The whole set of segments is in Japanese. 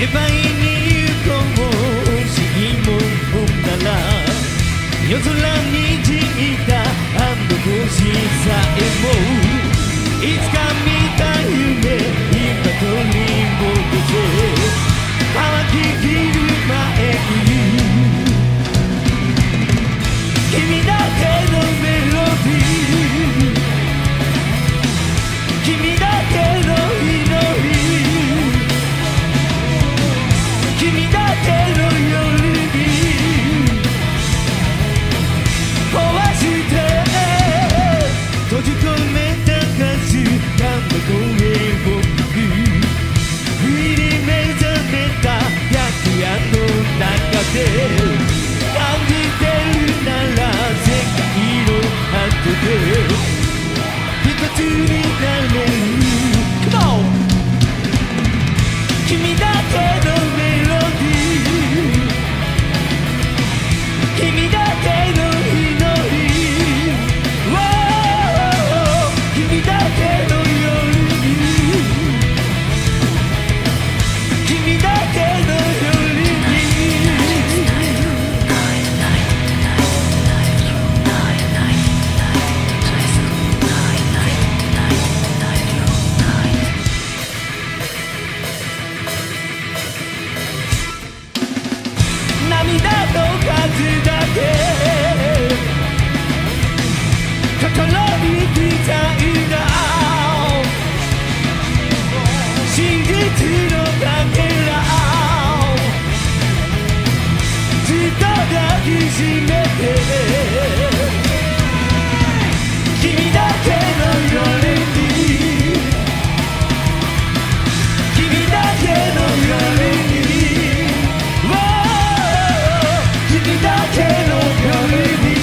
奪いに行こう欲しいもんなら夜空にじいたあの星さえもいつか見た夢今取り戻せ乾ききる前に君だけのメロディー君だけの祈り君だけの夜に壊して閉じ込めた数がの声を聞く不意に目覚めた白夜の中で感じてるなら世界の果てで一つになれる Come on 君だけのメロディー君だけの祈り君だけの夜に君だけの夜に涙の数だけ心に刻いだ真実のかけらずっと抱きしめて君だけの夜に君だけの夜に君だけの夜に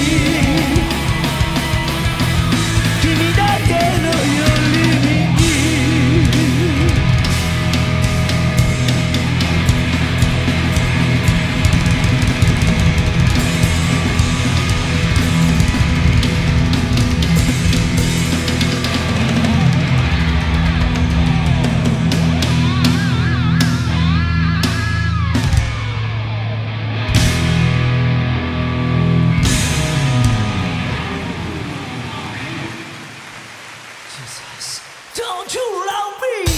君だけの夜にDon't you love me?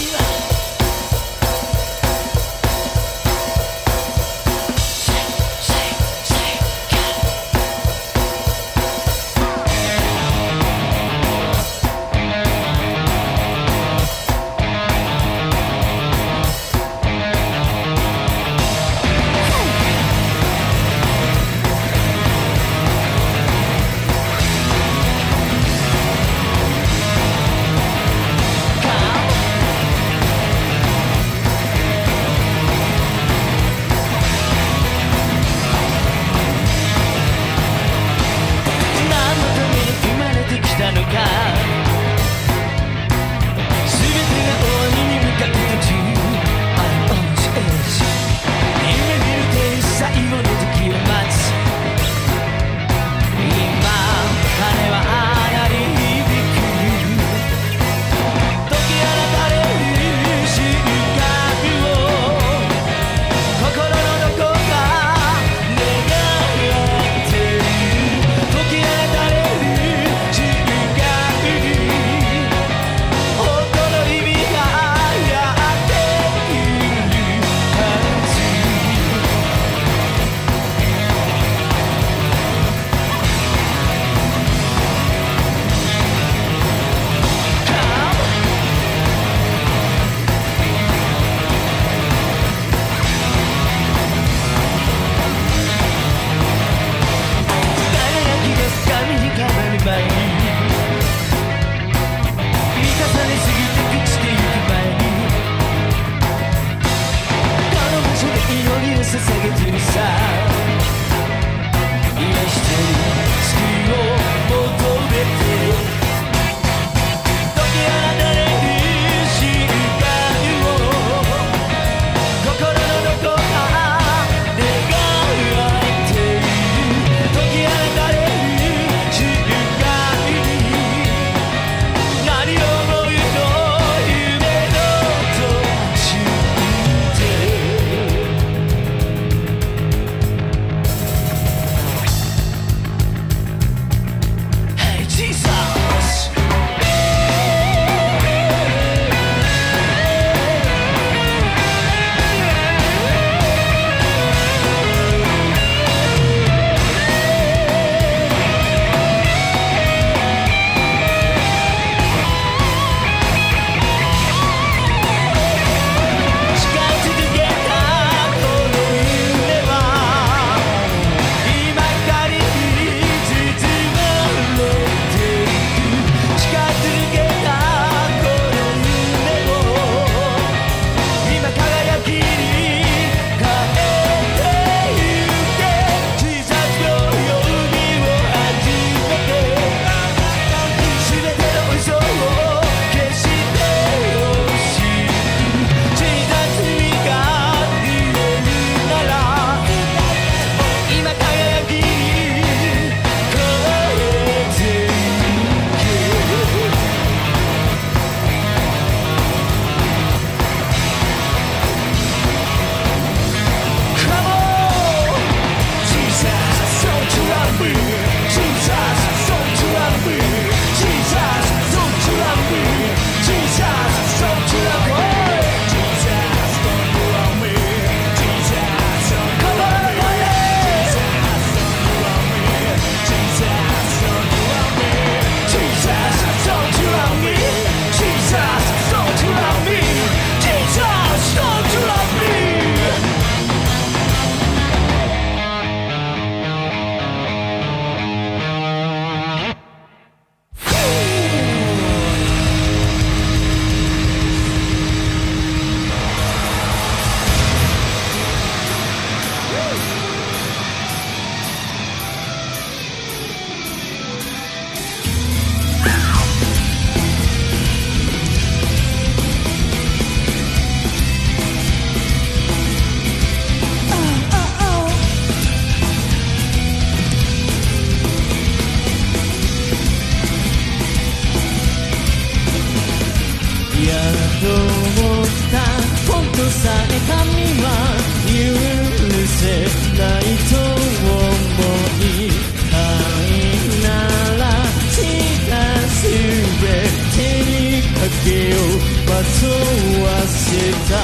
は許せないと思いたいなら近すべてにかけようまとわせた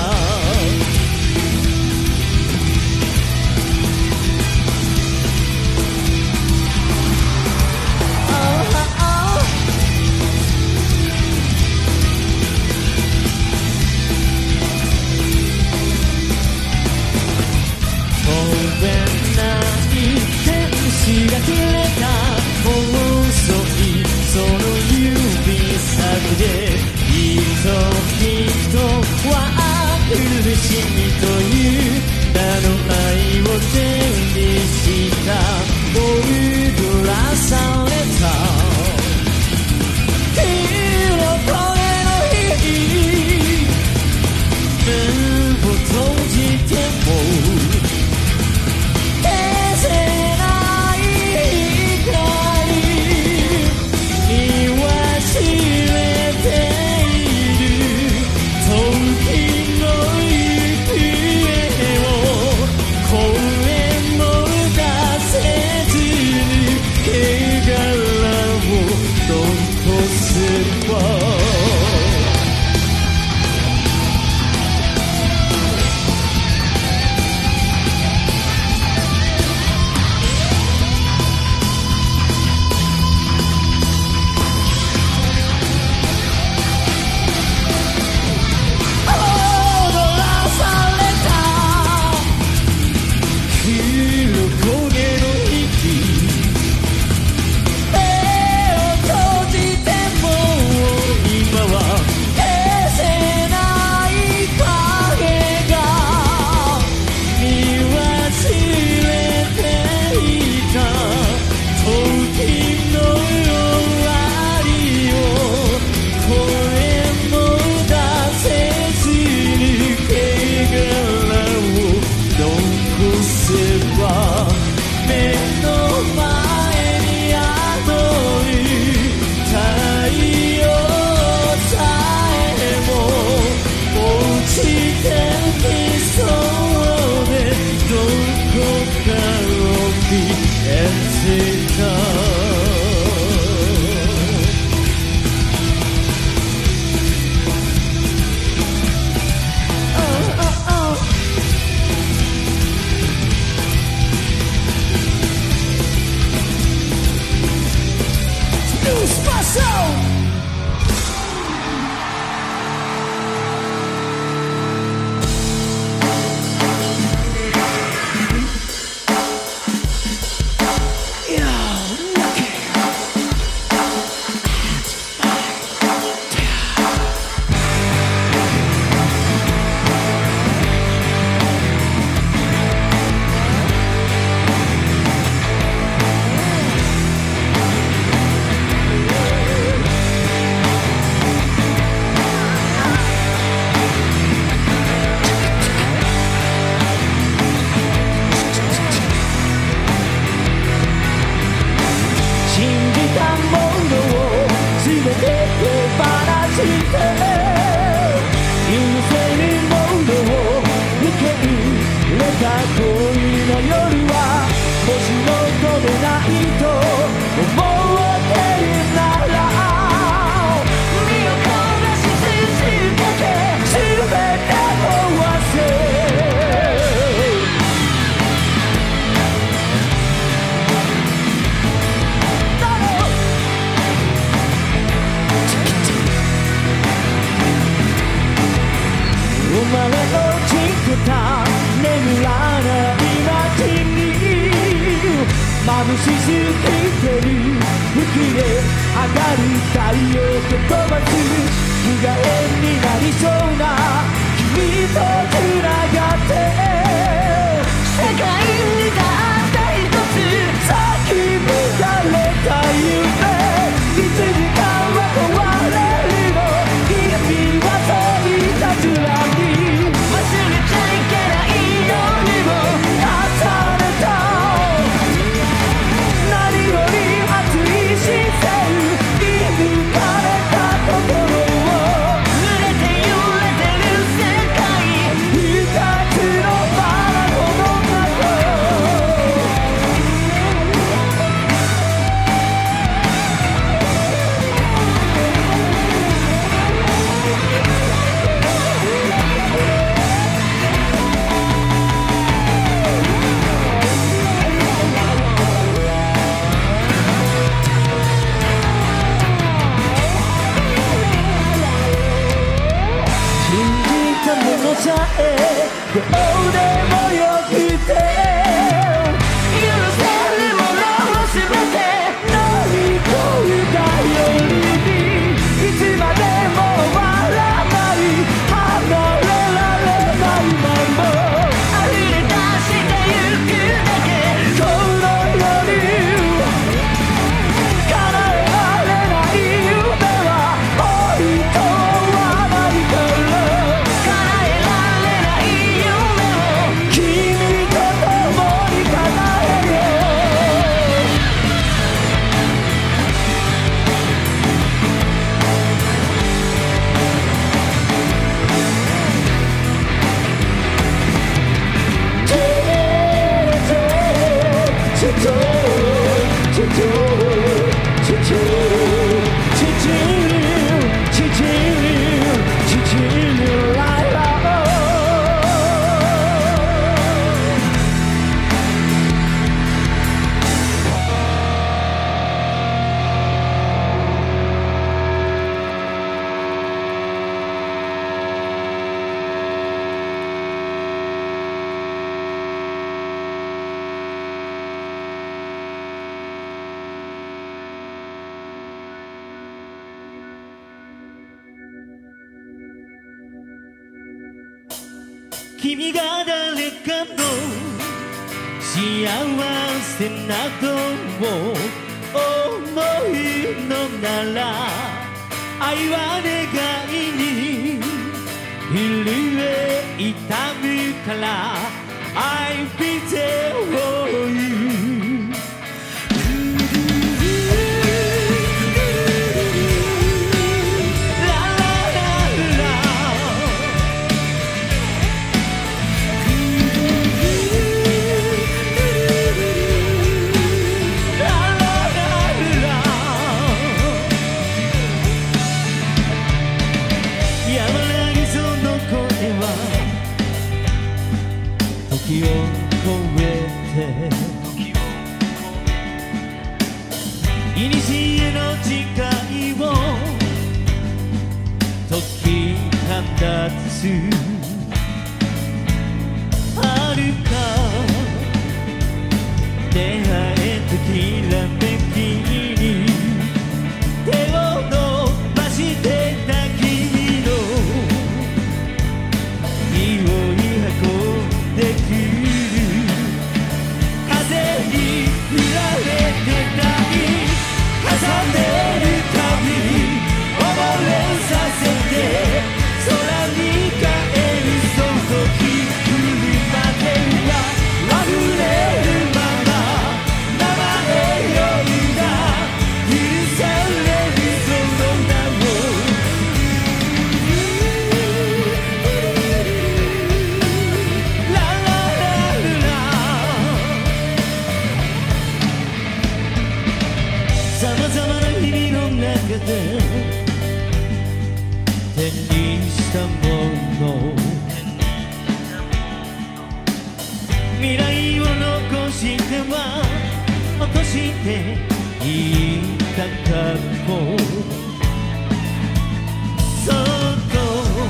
が切れた細いその指先で人々は苦しみという名の愛を手にしたボルドラされた色これの日目を閉じても眩しすぎてる吹き上がる太陽と飛ばす無限になりそうな君とつながって世界にたった一つ咲き乱れた夢いつ時間は終われるの君はそういたずらに忘れちゃいけないようにも重ねた「 どうでもよくて許せるものを全て乗り越えたようにいつまでも終わらない離れられないまま溢れ出してゆくだけこの世に叶えられない夢は置いとわないから叶えられない夢を君と共に叶えよう君が誰かの幸せなどを思うのなら愛は願いに震え痛むから I be there for you時を越えていにしえの誓いを解き放つ遥か出会えたきらめきに手を伸ばしてた君の匂い運んでくる風に振られてたい重ねるたび溺れさせて空に帰るその日来るまでは溢れるまま名前呼んだ許されるその名をさまざまな日々の中で手にしたもの未来を残しては落としていた過去そっと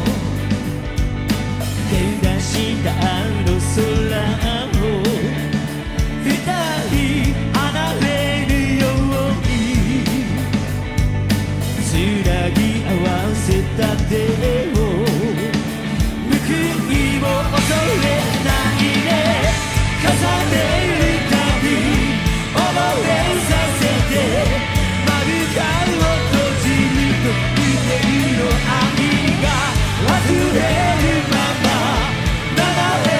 手出したあの空を二人離れるようにつなぎ合わせた手を報いを恐れないで重ねるたび溺れさせて丸顔を閉じると腕の網が忘れるまま流れ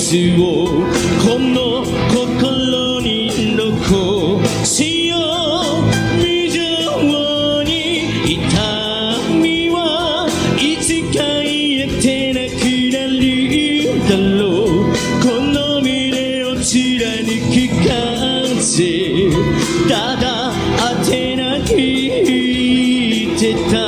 傷をこの心に残しよう。無情に痛みはいつか癒えてなくなるだろう。この胸を貫く風、ただ当てなくてた。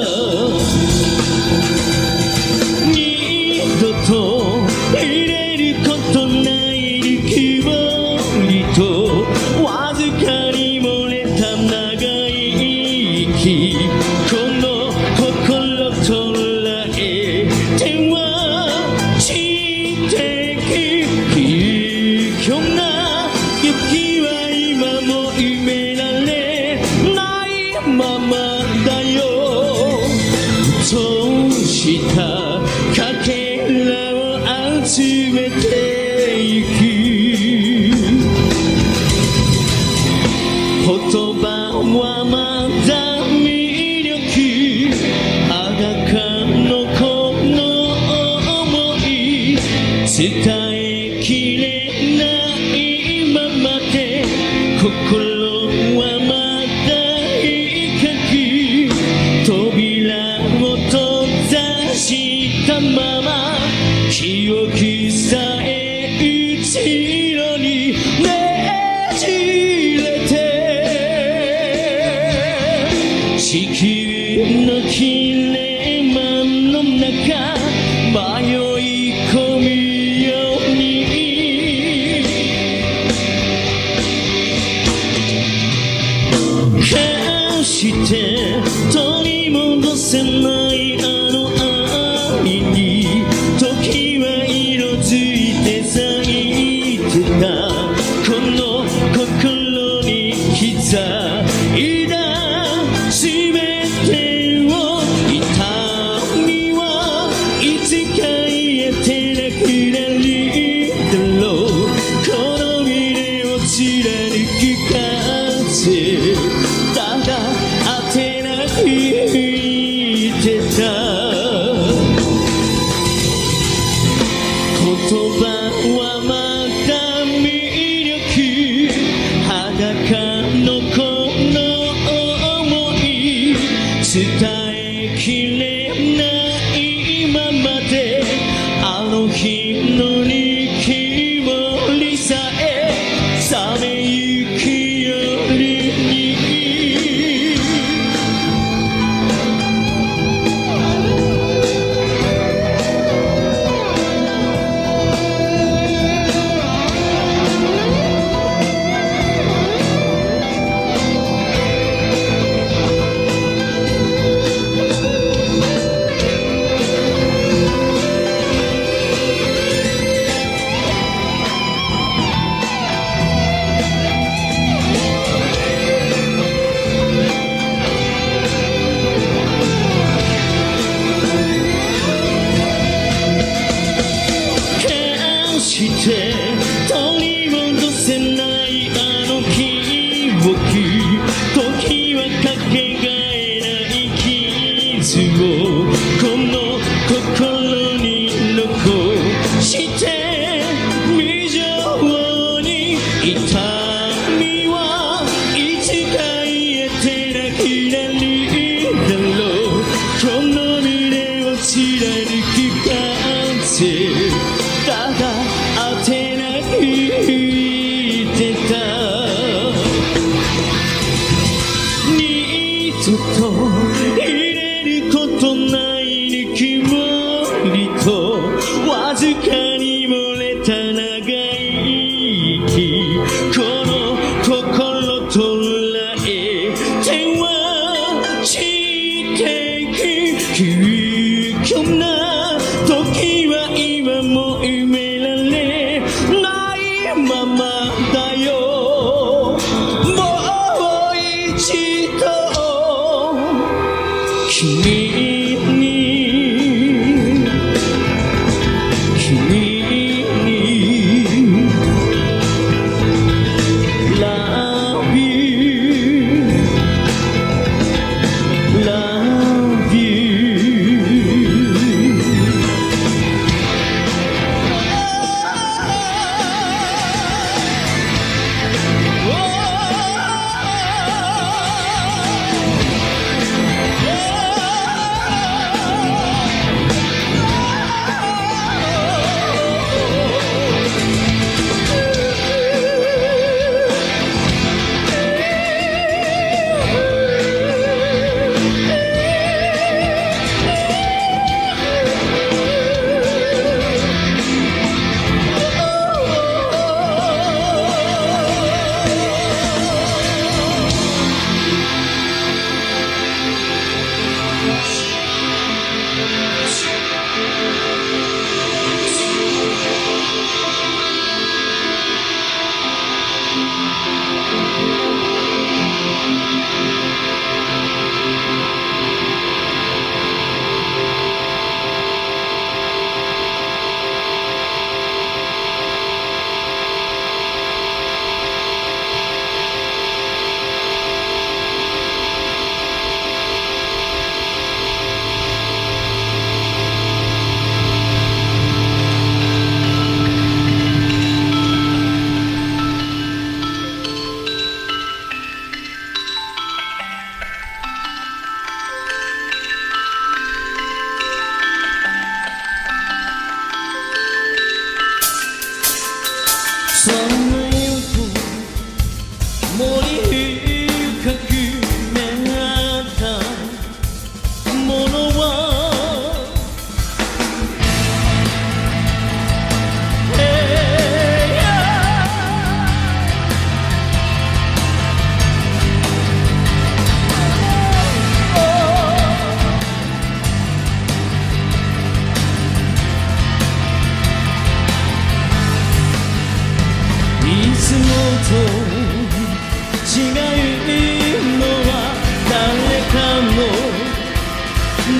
二度と入れることないぬくもりとわずかに漏れた長い息、この心捉えては散ってく不況な雪は今も埋められないままだよ。そうしたかけらを集めてゆく。言葉はまだ魅力、裸のこの想い伝えきれないままで、心はまだ深く扉を閉ざしたまま、記憶さえ後ろにねじれて、地球の切れ間の中迷い込むように、決して取り戻せないあの愛に時は色づいて咲いてた。この心に刻いだ全てを、痛みはいつか癒えてなくなるだろう。この胸を貫く風、ただ当てなく吹いてた。言葉はまだ魅力、裸のこの想い伝えきれないままで、あの日のぬくもりさえ冷めゆく夜に。して取り戻せないあの記憶、時はかけがえない傷をこの心に残して無情に、痛みはいつか癒えてなくなるだろう。この胸を貫く風、ただ当てなく吹いてた。二度と入れることないぬくもりとわずかに漏れた長い息、この心捉えては散ってく不況な時は今も埋められないまそんな夜森深く目があったものはいつもと違うのは誰かの涙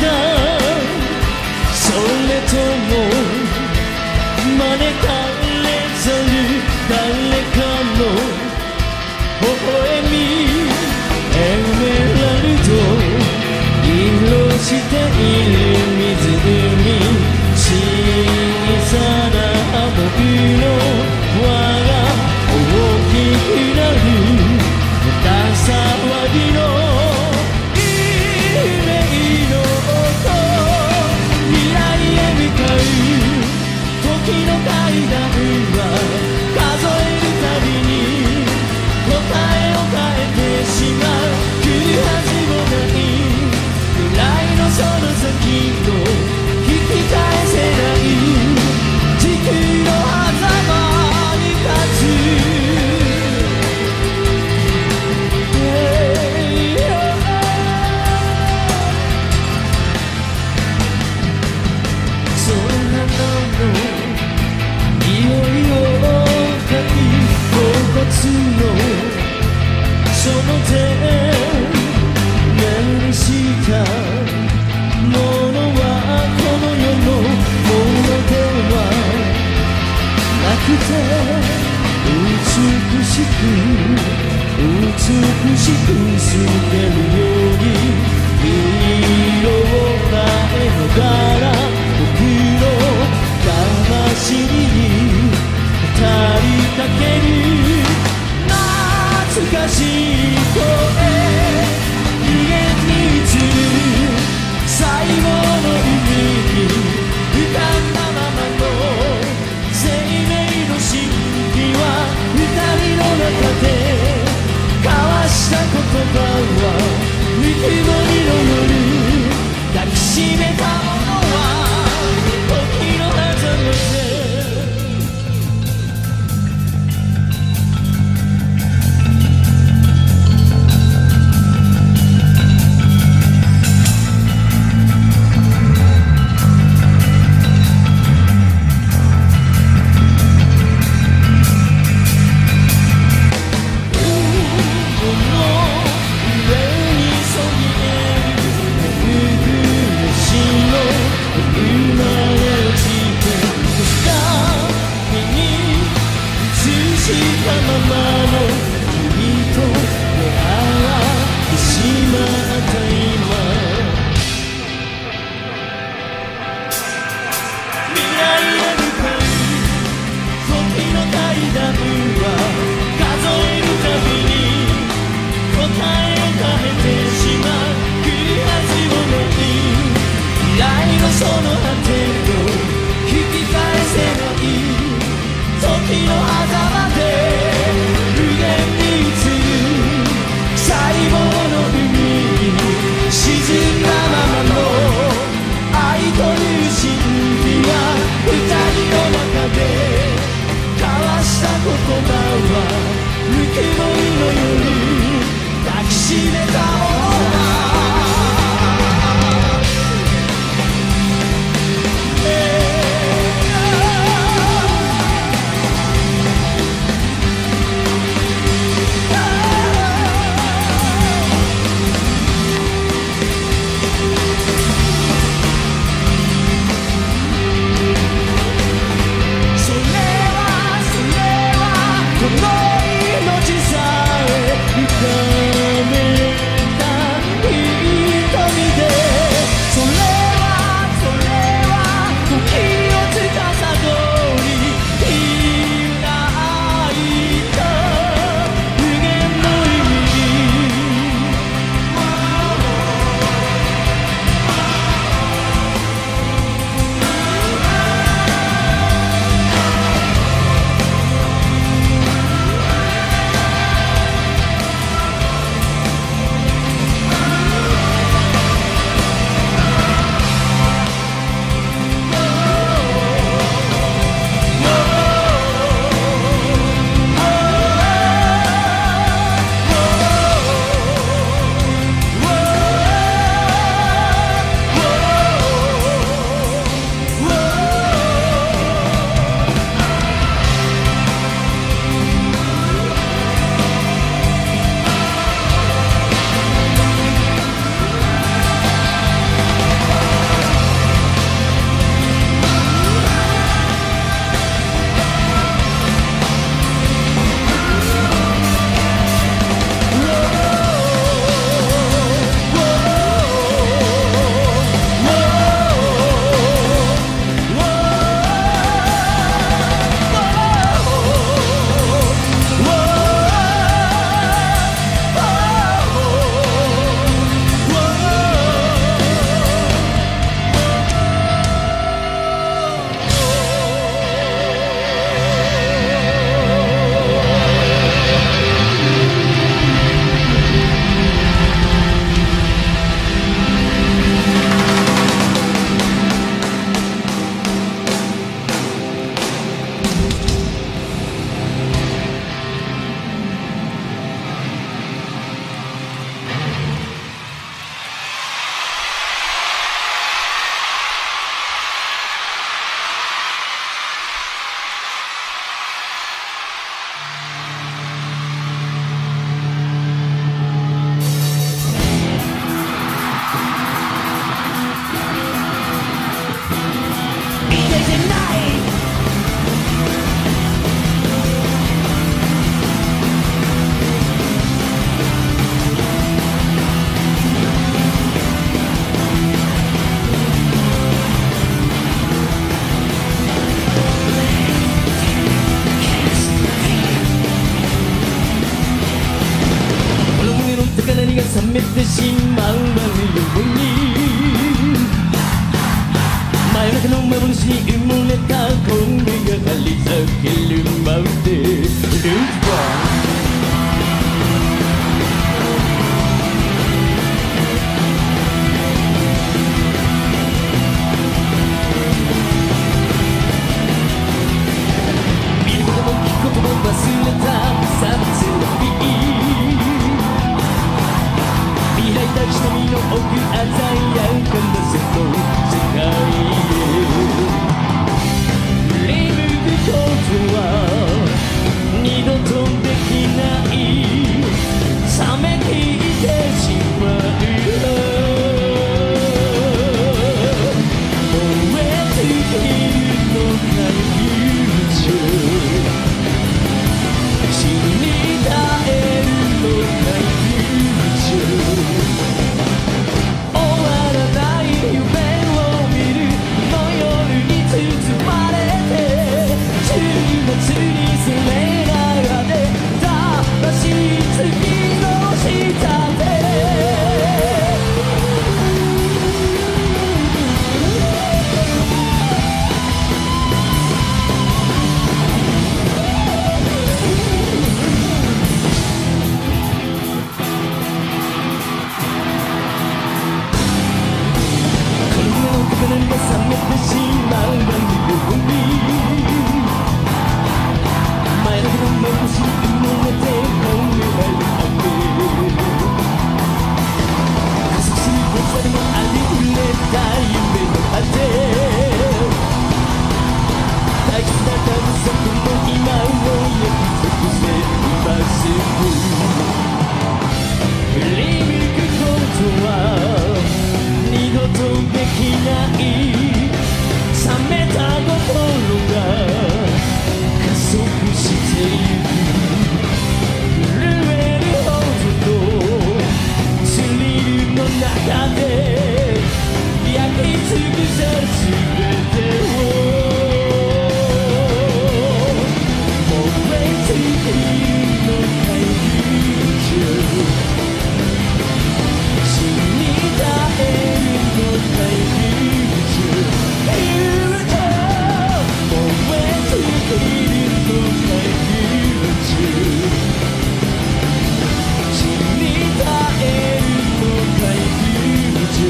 それとも招かれざる誰かの微笑みエメラルド色している湖小さな想いの輪が大きくなるたさわぎの夢の音未来へ向かう時の階段は数えるたびに答えを変えてしまう来るはずもない未来のその先を引き返せない時空の狭間に立つそんなの匂いをかき心地のその手目にしたものはこの世のものではなくて美しく透けるように色を変えながら僕の魂に語りかける懐かしい声無限に映る最後の海に浮かんだままの生命の神秘は二人の中で交わした言葉はぬくもりの夜抱きしめたものは時の狭間での上にそびえるしまうように真夜中の幻に埋もれた今夜が張り裂けるまでルーズボーン忘れた差別の日未来たちの身の奥鮮やかなその世界へ振り向くことは二度とできない冷めきってしまう燃え尽きるのか友情死に絶えるのか友情終わらない夢を見るの夜に包まれて週末にすれ流れ魂月の下で冷めてしまうように前だけの幻に埋もれて今夜は雨加速することでもありふれた夢の果て大切な家族の今を焼き尽くせ今すぐ振り向くことは二度とできない冷めた心が加速してゆく震えるほどスリルの中で焼き尽くせ全てを燃え尽きるのか友情死に絶えるのか友情燃え尽きるのか友情死に絶えるのか友情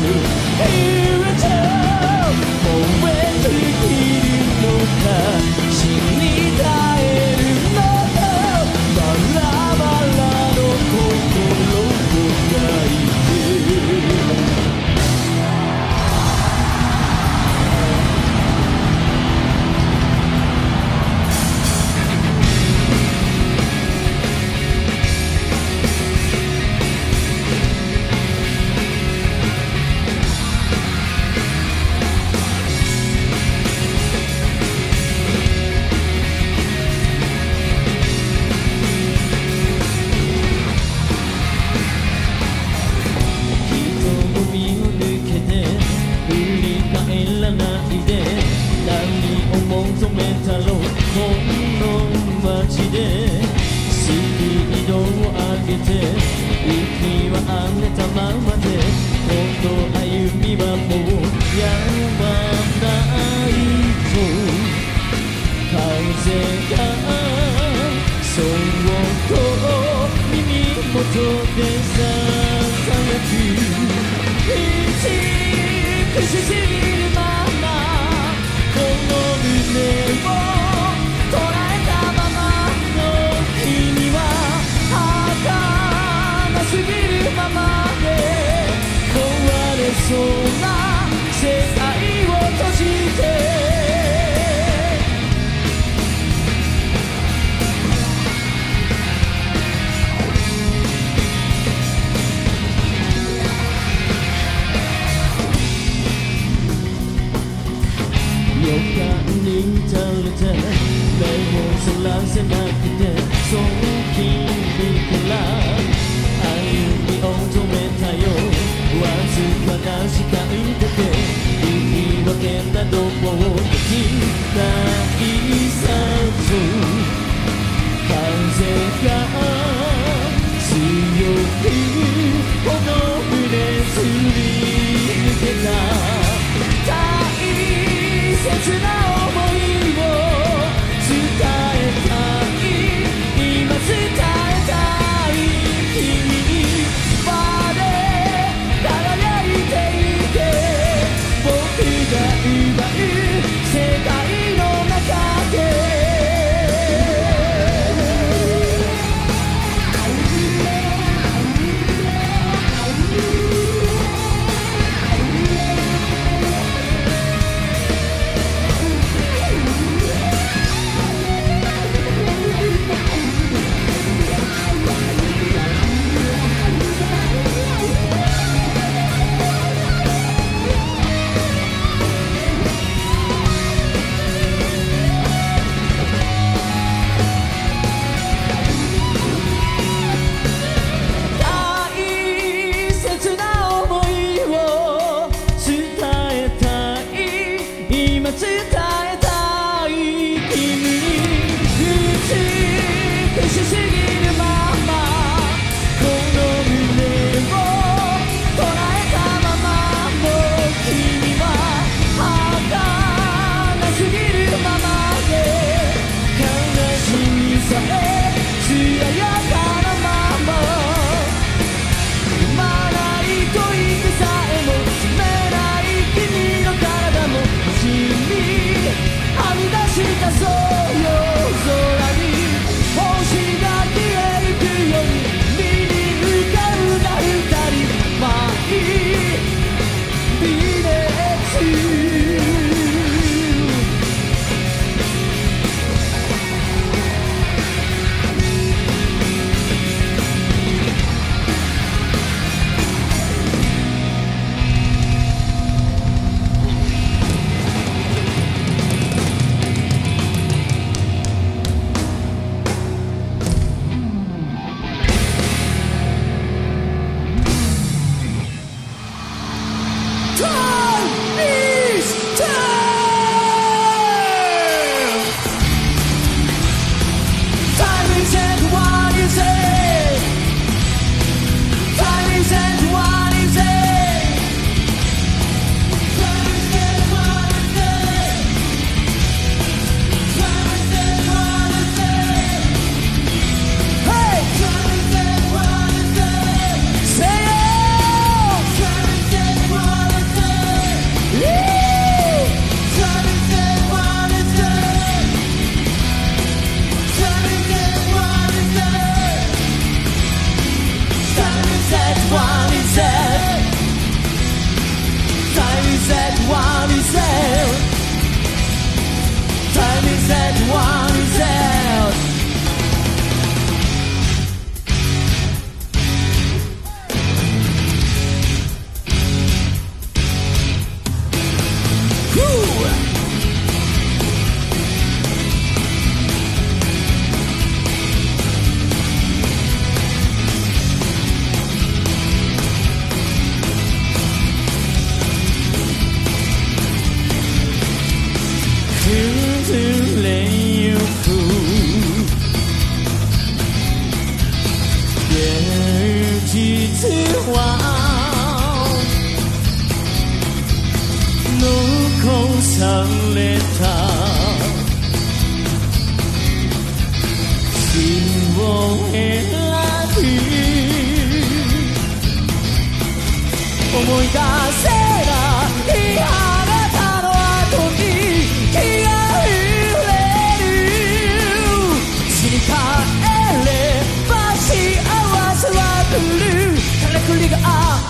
燃え尽きるのか死に絶えるのかバラバラの心を抱いて風が強いほどさえ艶やかなまま踏まないと言ってさえも冷めない君の体も星にはみ出したそうよ空に星が消えゆくように見に向かうな二人マイビレッジ残された死を選び思い出せないあなたの後に気が揺れる死に帰れば幸せは来るからくりが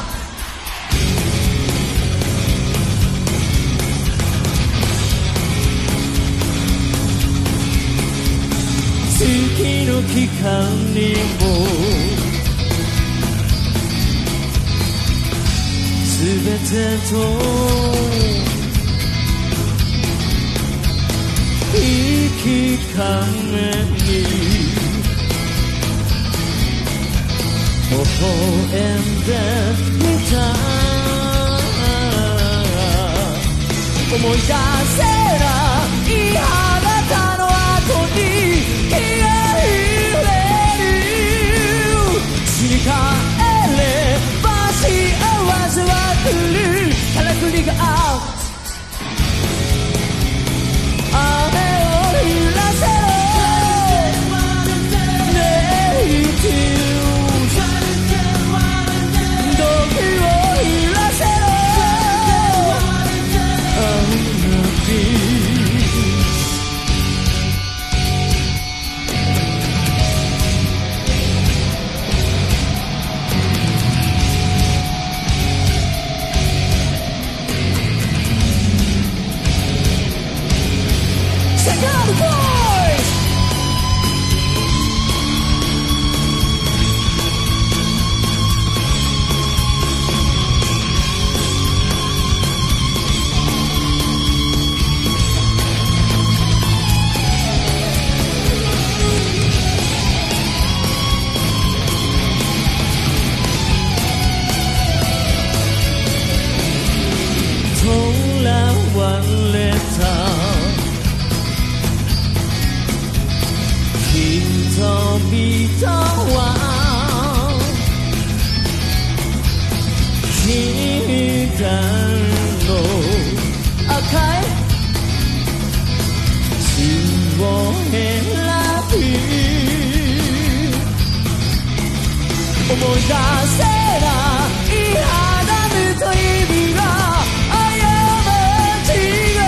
月の期間にも全てと生きかめに微笑んでみた思い出せないあなたの後に気が揺れる死に帰れば幸せは来るからくりが雨を降らせろネイティブ時を揺らせろ人は君だの赤い血を選び思い出せない肌身と指が過ち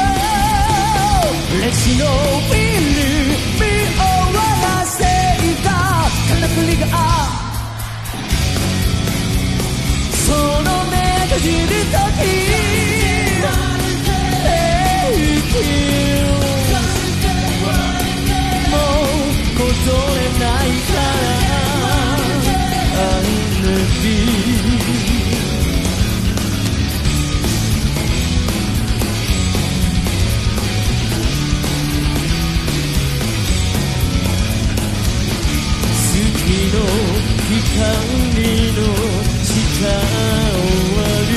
が歴史のフィル見終わらせいたからくりがその目閉じるときもうこれないから月の光の下を歩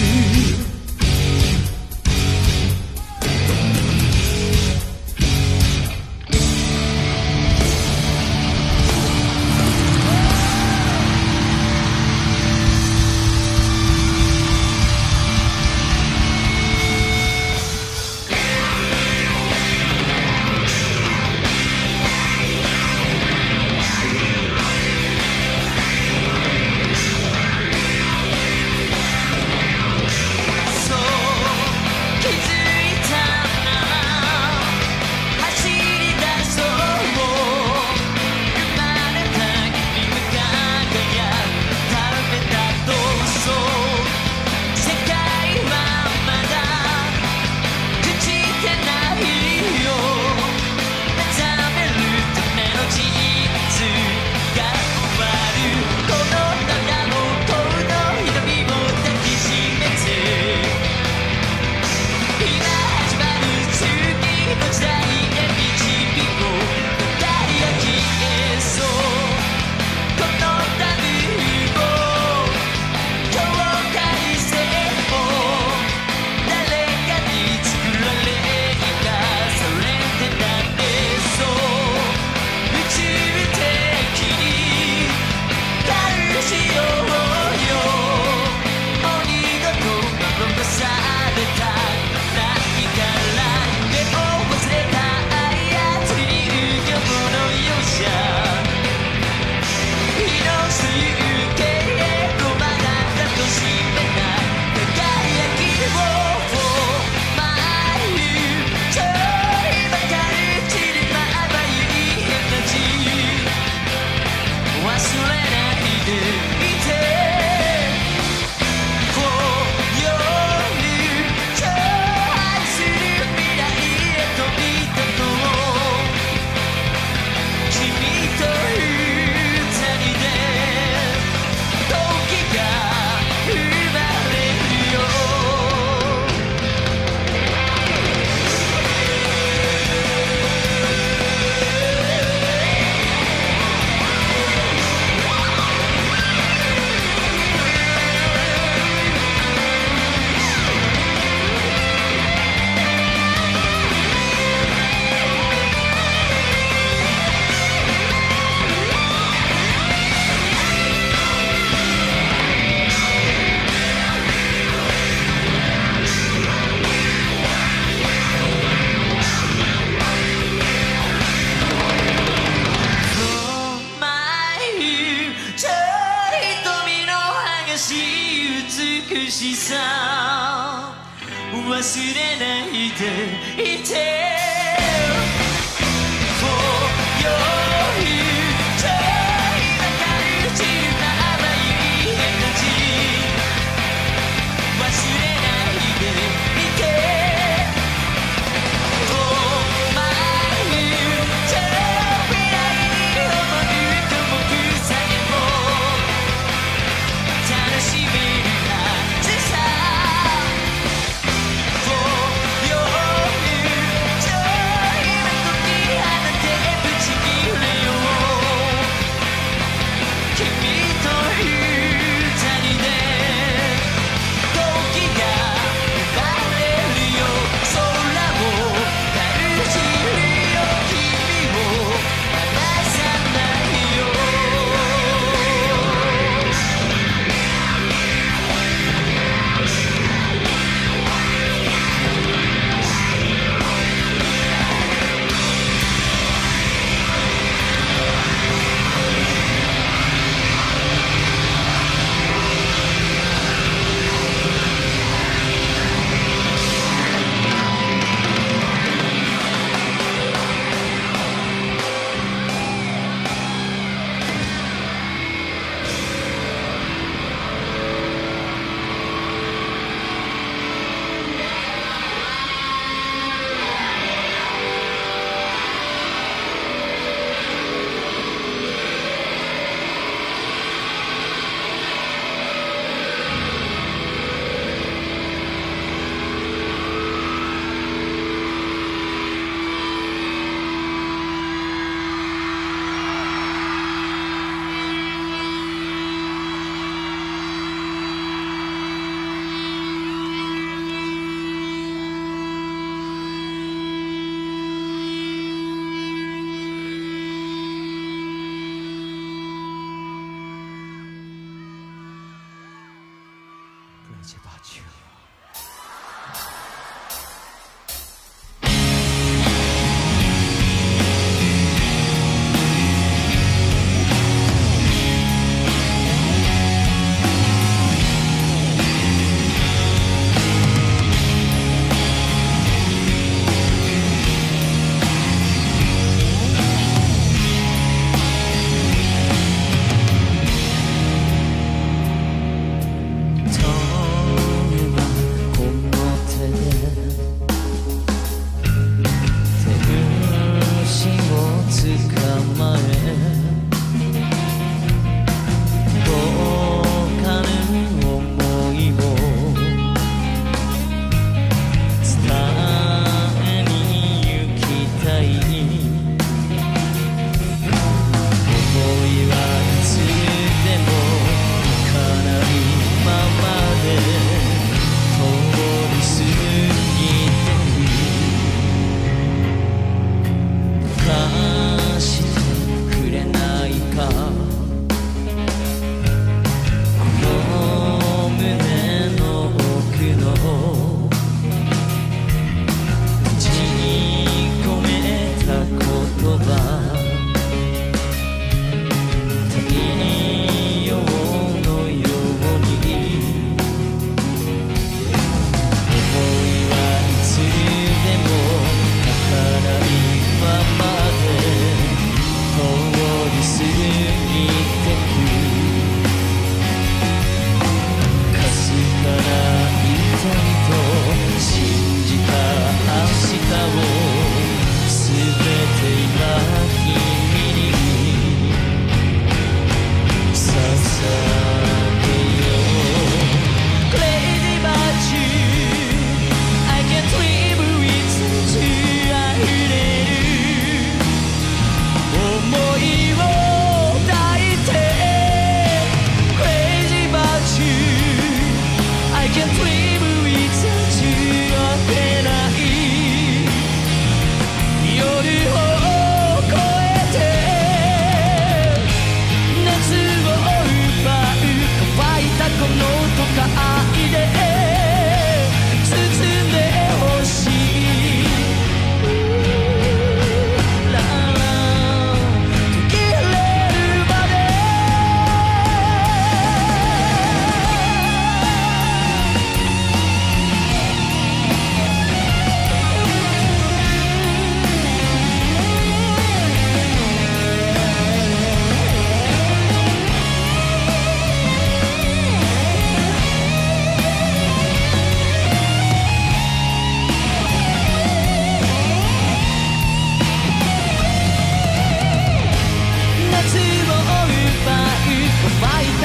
美しさ忘れないでいて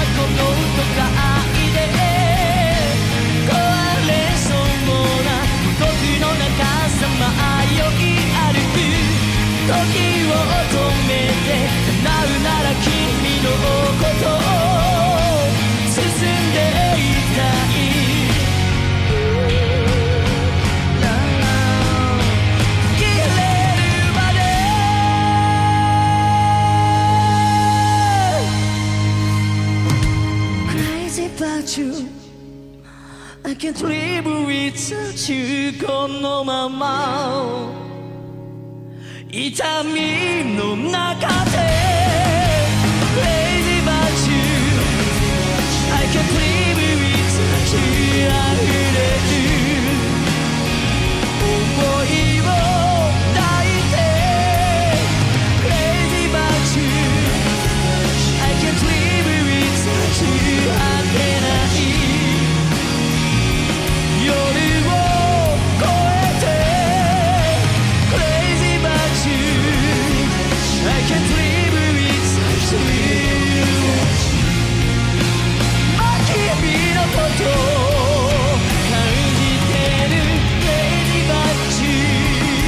この都会で壊れそうな孤独の中さまよい歩く時を止めて叶うなら君のことを進んでいたいI can't live without you このまま痛みの中で Crazy about you I can't live without you 溢れる想いを抱いて Crazy about you I can't live without you 果てない夜を越えて Crazy about you I can't live without you まあ君のことを感じてる Crazy about you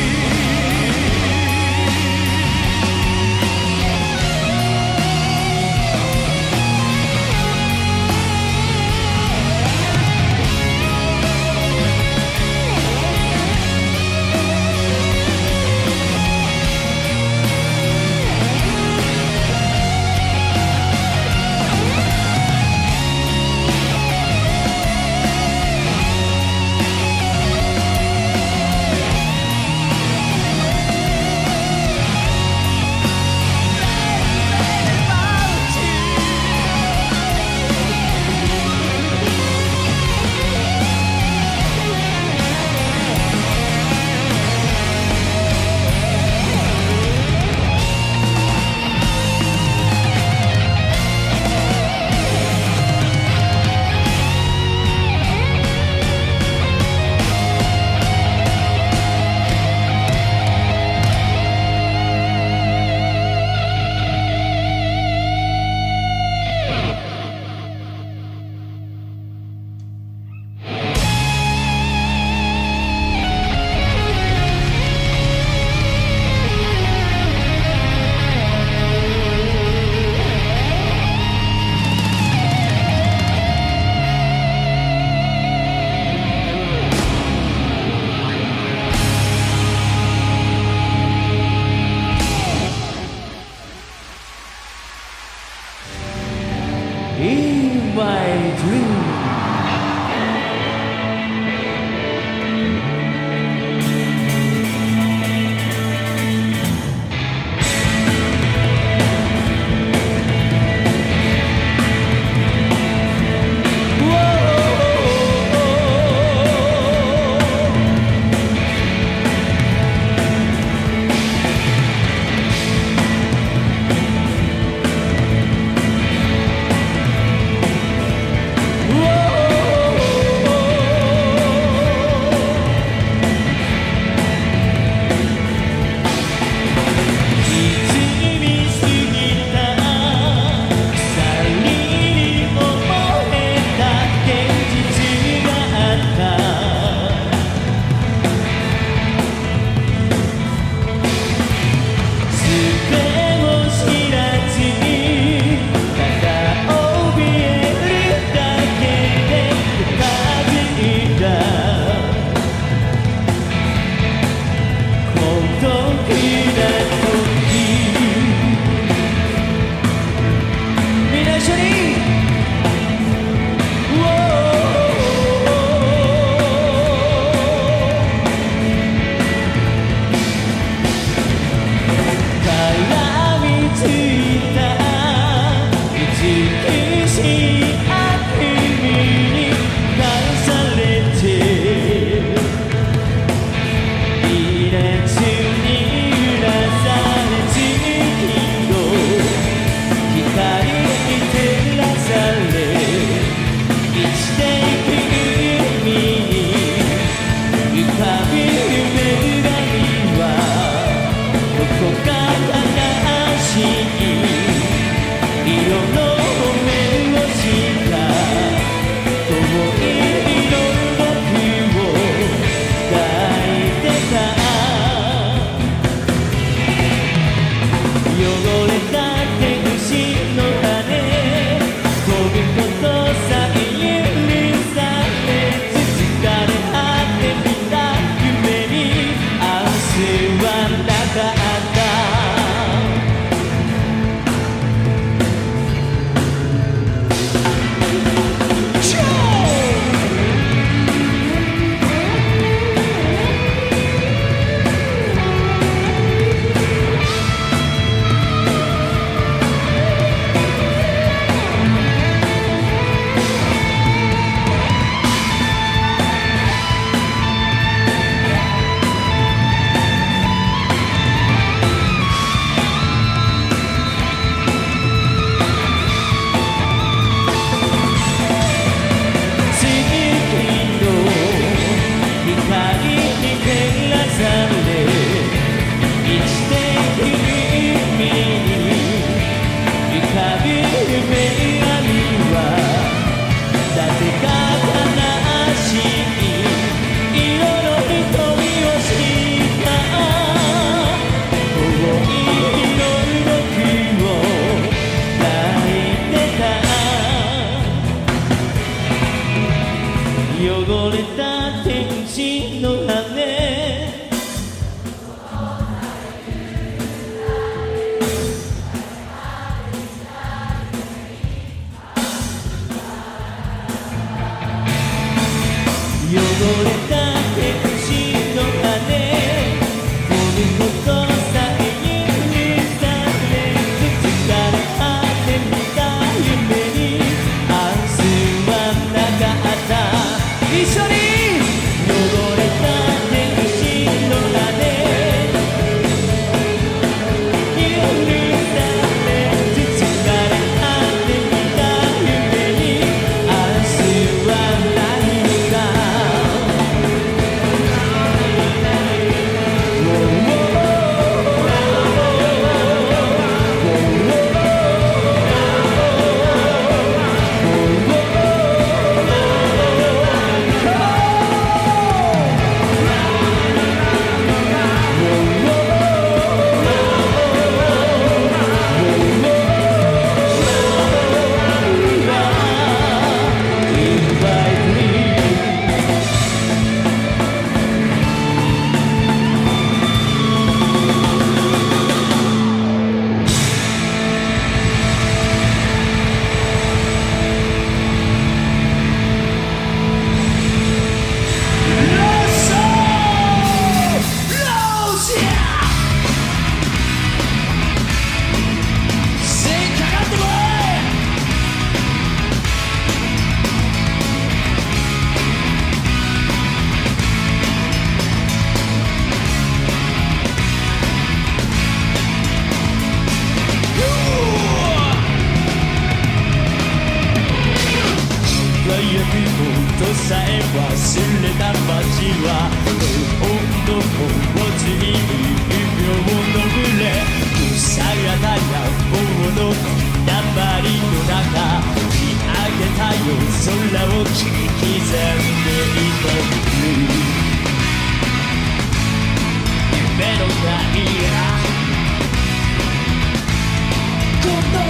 In my dream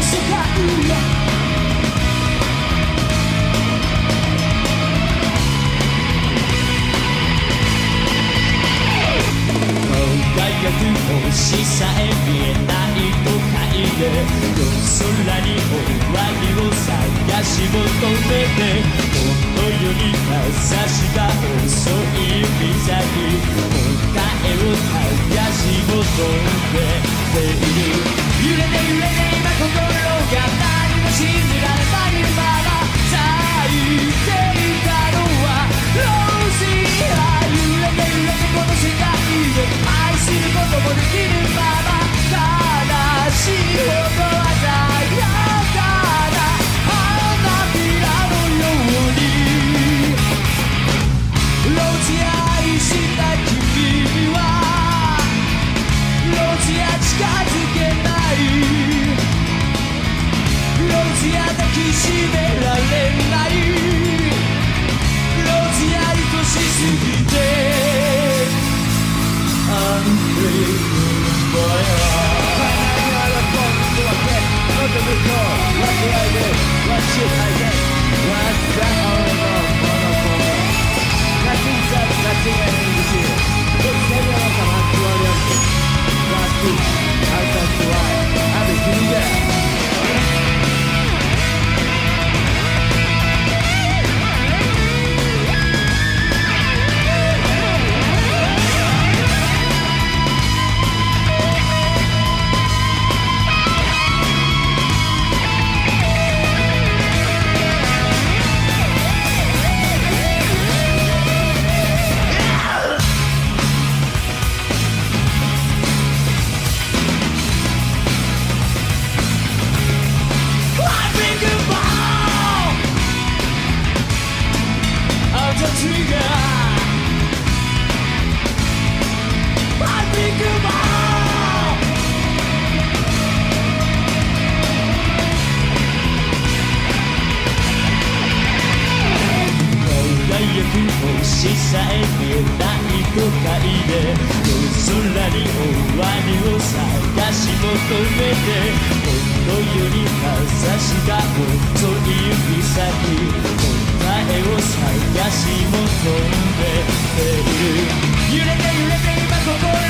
星さえ見えない都会で夜空に終わりを探し求めてこの世に名しが遅い岬答えを探し求めている揺れて揺れて今心が何も信じられないまま咲いていたのはロージー揺れて揺れてこの世界で愛することもできるまま悲しいほど鮮やかな花びらのようにロジア愛した君はロジア近づけないロジア抱きしめられないロジア愛しすぎて星さえ見えない都会で夜空に終わりを探し求めてこの世に名しが遅い指先答えを探し求めている揺れて揺れて今心